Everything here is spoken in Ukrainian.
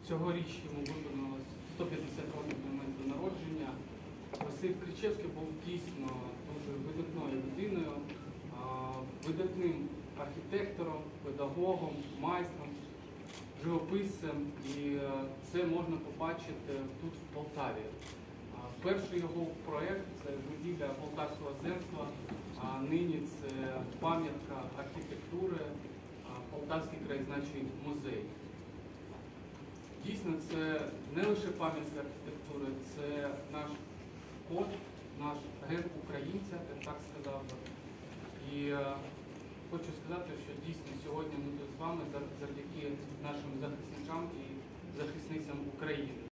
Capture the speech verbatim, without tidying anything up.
Цьогоріч йому виповнилось сто п'ятдесят років до моменту народження. Василь Кричевський був дійсно дуже видатною людиною, видатним архітектором, педагогом, майстром, живописцем. І це можна побачити тут, в Полтаві. Перший його проєкт – це будівля Полтавського земства, а нині це пам'ятка архітектури, Полтавський краєзнавчий музей. Дійсно, це не лише пам'ятка архітектури, це наш код, наш ген українця, я так сказав. І е, хочу сказати, що дійсно сьогодні ми тут з вами завдяки нашим захисникам і захисницям України.